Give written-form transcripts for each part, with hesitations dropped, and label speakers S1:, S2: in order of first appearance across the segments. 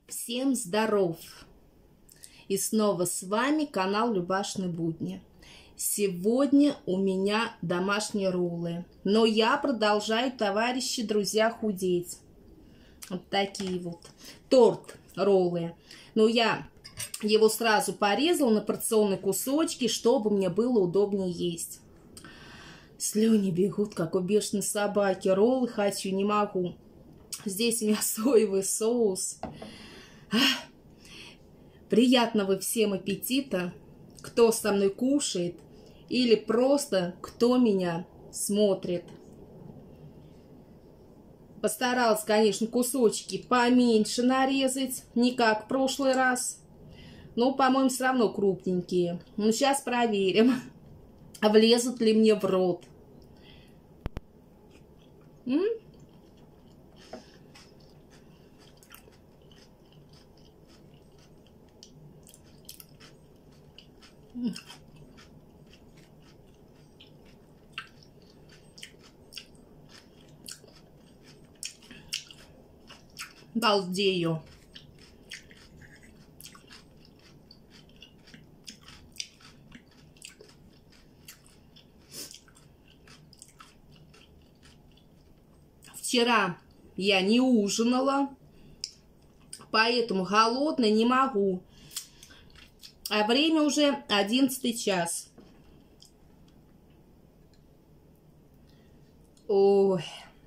S1: Всем здоров! И снова с вами канал Любашины будни. Сегодня у меня домашние роллы, но я продолжаю, товарищи, друзья, худеть. Вот такие вот. Торт роллы. Но я его сразу порезала на порционные кусочки, чтобы мне было удобнее есть. Слюни бегут, как у бешеной собаки. Роллы хочу, не могу. Здесь у меня соевый соус. Приятного всем аппетита, кто со мной кушает или просто кто меня смотрит. Постаралась, конечно, кусочки поменьше нарезать, не как в прошлый раз. Но, по-моему, все равно крупненькие. Ну, сейчас проверим, влезут ли мне в рот. Балдею. Вчера я не ужинала, поэтому голодной не могу. А время уже 11 час. Ой.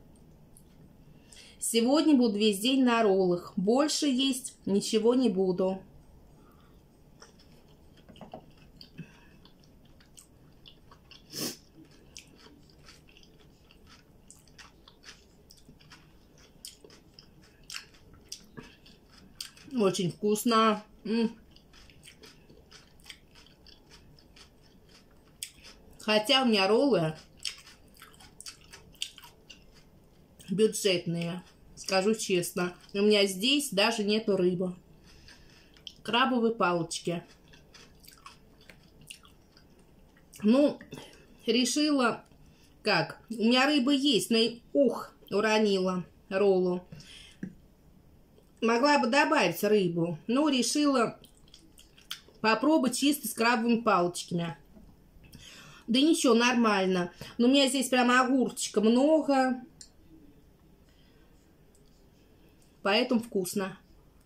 S1: Сегодня буду весь день на роллах. Больше есть ничего не буду. Очень вкусно. Хотя у меня роллы бюджетные, скажу честно. У меня здесь даже нету рыбы. Крабовые палочки. Ну, решила, как? У меня рыба есть, но уронила роллу. Могла бы добавить рыбу, но решила попробовать чисто с крабовыми палочками. Да ничего, нормально. Но у меня здесь прям огурчика много. Поэтому вкусно.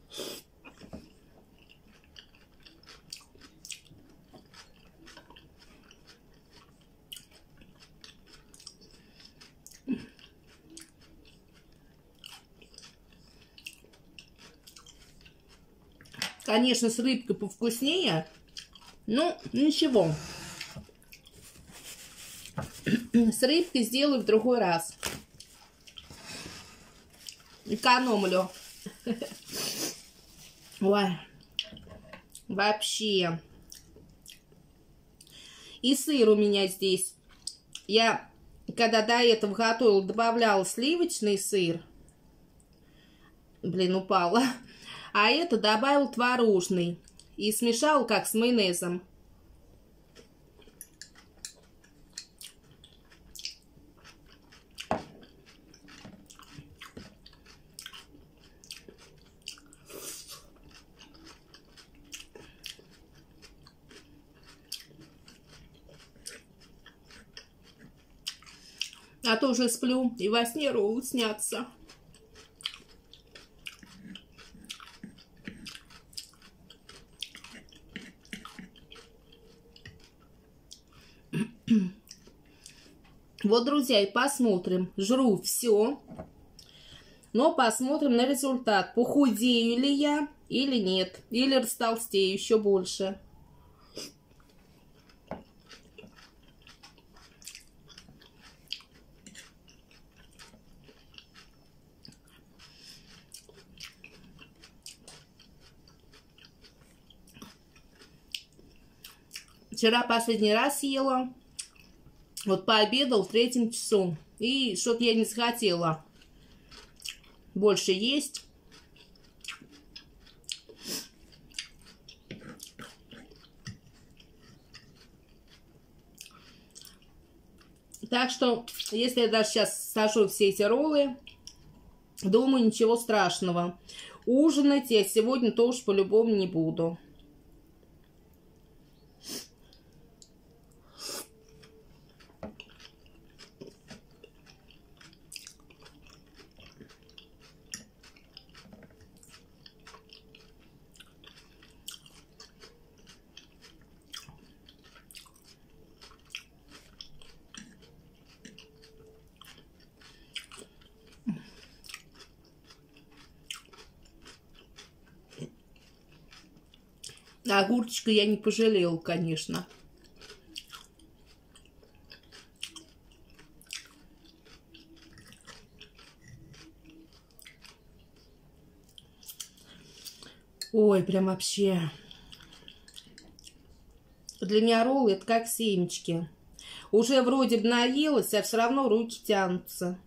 S1: Конечно, с рыбкой повкуснее. Ну, ничего. С рыбкой сделаю в другой раз. Экономлю. Ой. Вообще. И сыр у меня здесь. Я, когда до этого готовила, добавляла сливочный сыр. Блин, упала. А это добавил творожный. И смешал как с майонезом. А то уже сплю, и во сне роллы снятся. Вот, друзья, и посмотрим. Жру все. Но посмотрим на результат. Похудею ли я или нет. Или растолстею еще больше. Вчера последний раз ела. Вот пообедал в 3 часу. И что-то я не захотела больше есть. Так что, если я даже сейчас сажу все эти роллы, Думаю, ничего страшного. Ужинать я сегодня тоже по-любому не буду. Огурчика я не пожалела, конечно. Ой, прям вообще. Для меня роллы это как семечки. Уже вроде бы наелась, а все равно руки тянутся.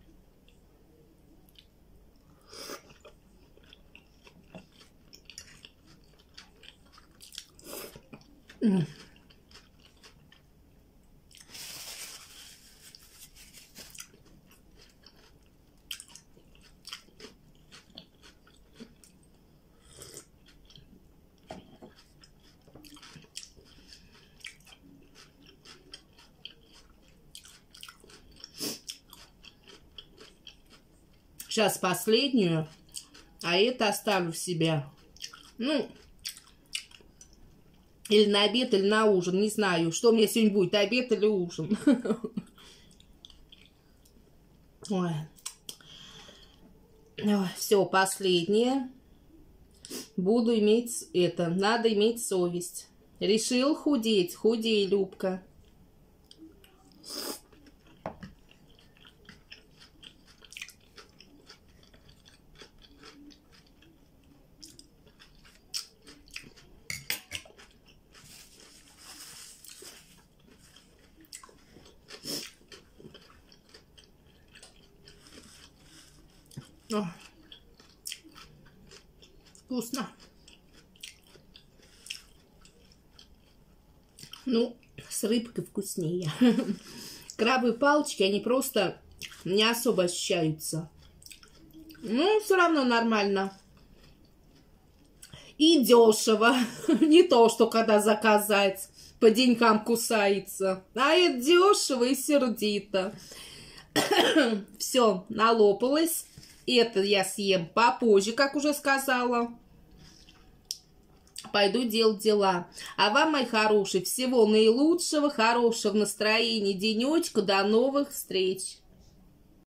S1: Сейчас последнюю, а это оставлю в себя. Ну, или на обед, или на ужин, не знаю, что у меня сегодня будет, обед или ужин. Ой. Все, последнее. Буду иметь это, надо иметь совесть. Решил худеть, худей, Любка. О, вкусно. Ну, с рыбкой вкуснее. Крабовые палочки, они просто не особо ощущаются. Ну, все равно нормально. И дешево. Не то, что когда заказать, по деньгам кусается. А это дешево и сердито. Все, налопалось. Это я съем попозже, как уже сказала. Пойду делать дела. А вам, мои хорошие, всего наилучшего, хорошего настроения денечка. До новых встреч.